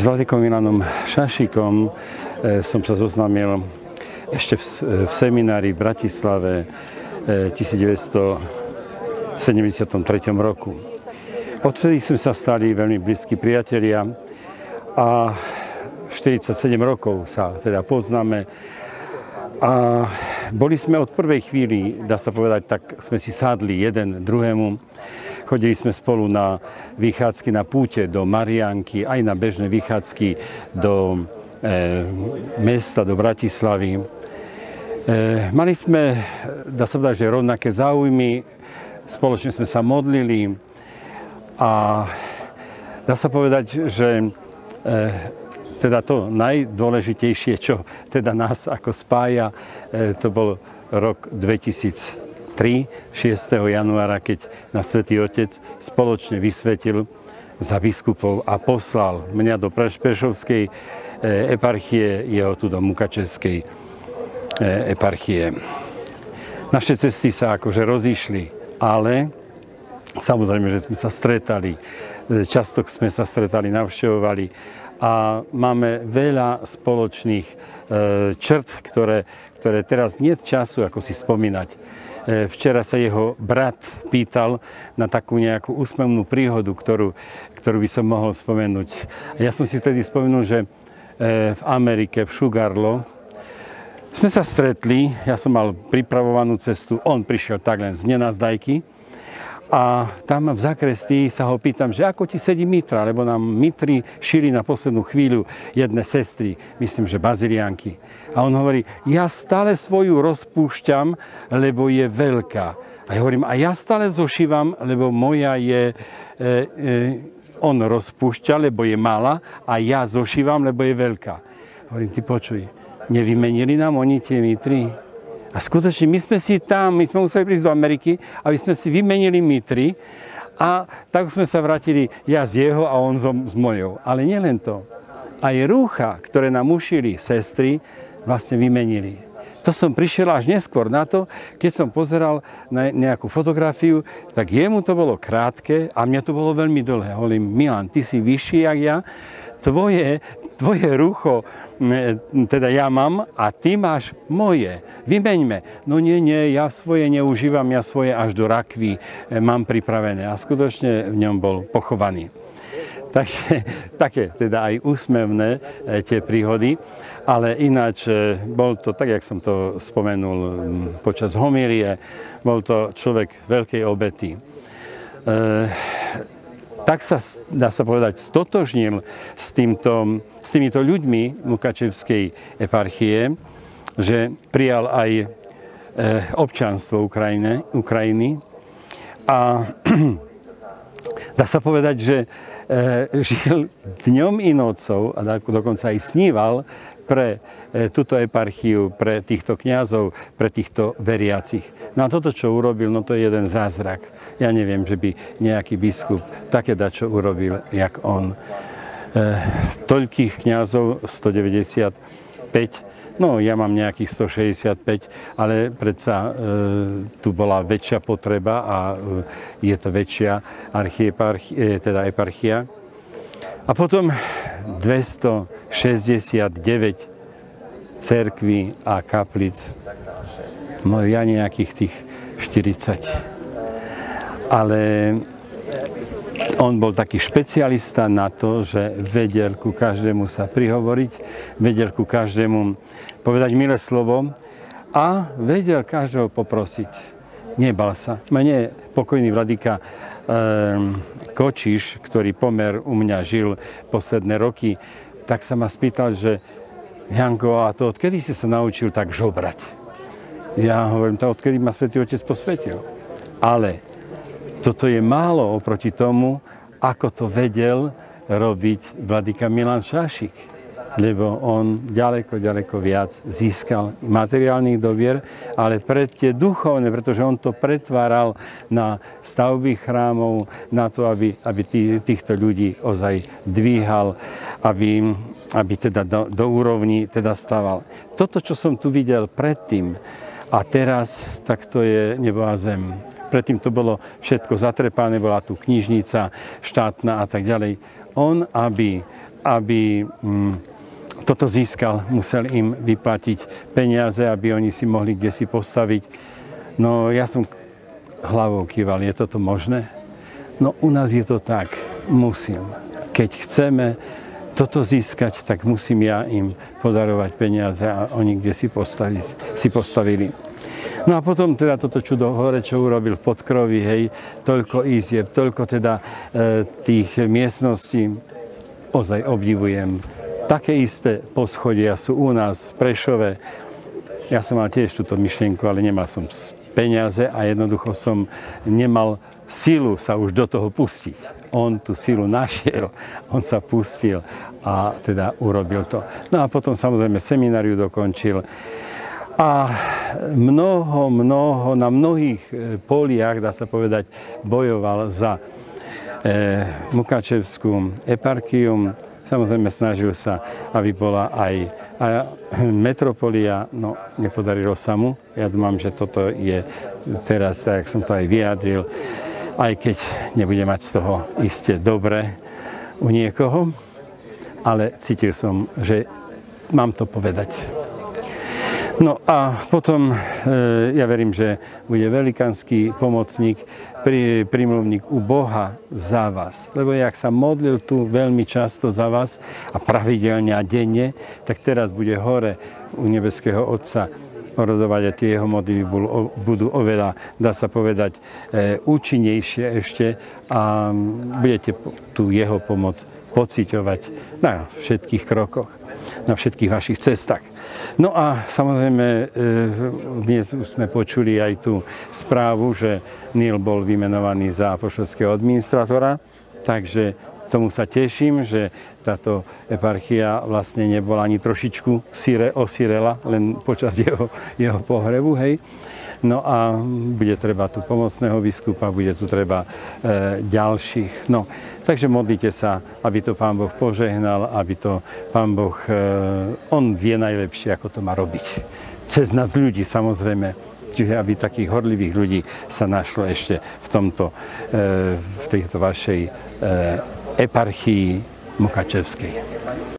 Vladikom Milanom Šašíkom som sa zoznámil ešte v seminári v Bratislave v 1973 roku. Odtedy sme sa stali veľmi blízki priatelia a 47 rokov sa teda poznáme. A boli sme od prvej chvíli, dá sa povedať, tak sme si sadli jeden druhému. Chodili sme spolu na vychádzky na púte do Mariánky, aj na bežné vychádzky do mesta, do Bratislavy. Mali sme, dá sa povedať, že rovnaké záujmy, spoločne sme sa modlili a dá sa povedať, že teda to najdôležitejšie, čo teda nás ako spája, to bol rok 2003, 6. januára, keď nás Svätý Otec spoločne vysvetil za biskupov a poslal mňa do Prešovskej eparchie, jeho tu do Mukačevskej eparchie. Naše cesty sa akože rozišli, ale samozrejme, že sme sa stretali, často sme sa stretali, navštevovali a máme veľa spoločných črt, ktoré teraz nie je času, ako si spomínať. Včera sa jeho brat pýtal na takú nejakú úsmevnú príhodu, ktorú by som mohol spomenúť. Ja som si vtedy spomenul, že v Amerike, v Sugarlow, sme sa stretli, ja som mal pripravovanú cestu, on prišiel tak len z nenazdajky a tam v zakrestii sa ho pýtam, že ako ti sedí mitra, lebo nám mitry šili na poslednú chvíľu jedné sestry, myslím, že baziliánky. A on hovorí, ja stále svoju rozpúšťam, lebo je veľká. A ja hovorím, a ja stále zošívam, lebo moja je, on rozpúšťa, lebo je malá, a ja zošívam, lebo je veľká. Hovorím, ty počuj, nevymenili nám oni tie mitry? A skutočne, my sme museli prísť do Ameriky, aby sme si vymenili mitry a tak sme sa vrátili ja z jeho a on s mojou. Ale nielen to. Aj rúcha, ktoré nám ušili sestry, vlastne vymenili. To som prišiel až neskôr na to, keď som pozeral na nejakú fotografiu, tak jemu to bolo krátke a mňa to bolo veľmi dlhé. Hovorím, Milan, ty si vyšší jak ja, tvoje rucho, teda ja mám a ty máš moje. Vymeňme. No nie, ja svoje neužívam, ja svoje až do rakvy mám pripravené. A skutočne v ňom bol pochovaný. Takže také teda aj úsmevné tie príhody. Ale ináč bol to, tak jak som to spomenul počas homílie, bol to človek veľkej obety. Tak sa, dá sa povedať, stotožnil s týmito ľuďmi Mukačevskej eparchie, že prijal aj občianstvo Ukrajiny a dá sa povedať, že žil dňom i nocou a dokonca aj sníval pre túto eparchiu, pre týchto kňazov, pre týchto veriacich. No a toto, čo urobil, no to je jeden zázrak. Ja neviem, že by nejaký biskup také dačo urobil, jak on. Toľkých kňazov, 195, no ja mám nejakých 165, ale predsa tu bola väčšia potreba a je to väčšia eparchia. A potom 269 cerkví a kaplic. No ja nejakých tých 40. Ale on bol taký špecialista na to, že vedel ku každému sa prihovoriť, vedel ku každému povedať milé slovo a vedel každého poprosiť. Nebal sa. Mne pokojný vladyka Kočiš, ktorý pomer u mňa žil posledné roky, tak sa ma spýtal, že Janko, a to odkedy si sa naučil tak žobrať? Ja hovorím, to odkedy ma Svätý Otec posvetil. Ale toto je málo oproti tomu, ako to vedel robiť vladyka Milan Šašík. Lebo on ďaleko viac získal materiálnych dobier, ale pre tie duchovné, pretože on to pretváral na stavby chrámov, na to, aby týchto ľudí ozaj dvíhal, aby teda do úrovní teda staval. Toto, čo som tu videl predtým a teraz, tak to je nebo a zem. Predtým to bolo všetko zatrepané, bola tu knižnica štátna a tak ďalej. On, aby aby toto získal, musel im vyplatiť peniaze, aby oni si mohli kdesi postaviť. No ja som hlavou kýval, je toto možné? No u nás je to tak, musím. Keď chceme toto získať, tak musím ja im podarovať peniaze a oni kdesi postavili. No a potom teda toto čudo hore, čo urobil v Podkroví, hej, toľko izieb, toľko teda tých miestností, ozaj obdivujem. Také isté poschodia sú u nás v Prešove. Ja som mal tiež túto myšlienku, ale nemal som peniaze a jednoducho som nemal silu sa už do toho pustiť. On tú silu našiel, on sa pustil a teda urobil to. No a potom samozrejme semináriu dokončil. A na mnohých poliach, dá sa povedať, bojoval za Mukačevskú eparchiu. Samozrejme snažil sa, aby bola aj metropolia, no nepodarilo sa mu. Ja dúfam, že toto je teraz, tak jak som to aj vyjadril, aj keď nebude mať z toho iste dobre u niekoho, ale cítil som, že mám to povedať. No a potom ja verím, že bude velikánsky pomocník, prímluvník u Boha za vás. Lebo jak sa modlil tu veľmi často za vás a pravidelne a denne, tak teraz bude hore u nebeského Otca orodovať a tie jeho modlitby budú oveľa, dá sa povedať, účinnejšie ešte a budete tú jeho pomoc pociťovať na všetkých krokoch, na všetkých vašich cestách. No a samozrejme, dnes už sme počuli aj tú správu, že Neil bol vymenovaný za apoštolského administratora, takže tomu sa teším, že táto eparchia vlastne nebola ani trošičku osirela, len počas jeho pohrebu, hej. No a bude treba tu pomocného biskupa, bude tu treba ďalších. No, takže modlite sa, aby to Pán Boh požehnal, aby to Pán Boh, on vie najlepšie, ako to má robiť. Cez nás ľudí, samozrejme. Čiže aby takých horlivých ľudí sa našlo ešte v tejto vašej eparchii Mukačevskej.